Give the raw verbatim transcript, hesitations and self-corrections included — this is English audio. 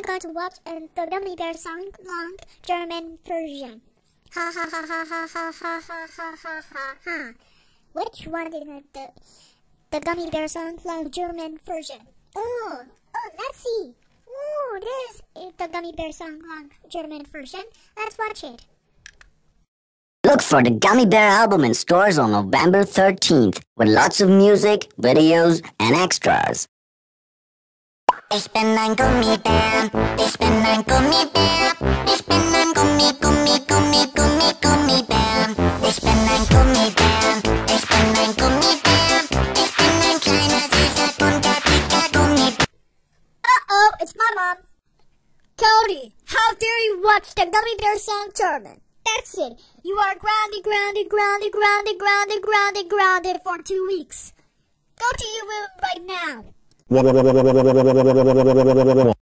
got to watch uh, the Gummy Bear song long German version. Ha ha ha ha ha ha ha ha ha ha ha ha. Which one is the, the the Gummy Bear song long German version? Oh, oh, let's see. Oh, this is the Gummy Bear song long German version. Let's watch it. Look for the Gummy Bear album in stores on November thirteenth with lots of music, videos, and extras. Ich bin ein Gummibär, ich bin ein Gummibär, ich bin ein Gummi, Gummi, Gummi, Gummi, Gummibär. Ich bin ein Gummibär, ich bin ein Gummibär, ich bin ein kleiner, süßer, bunter, dicker Gummibär. Uh-oh, it's my mom. Cody, how dare you watch the Gummy Bear song German? That's it. You are grounded, grounded, grounded, grounded, grounded, grounded, grounded for two weeks. Go to your room right now.